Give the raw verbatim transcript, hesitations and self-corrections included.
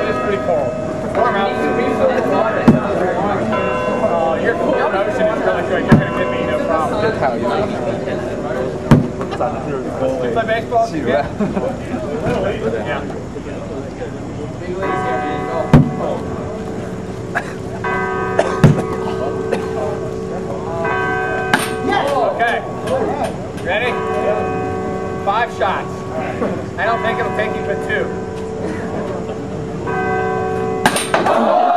is pretty cold. Warm out. Uh, your core motion is really good. You're going to give me no problem. Good how you know. You play baseball? You yeah. Okay. Ready? Five shots. I don't think it'll take you but two.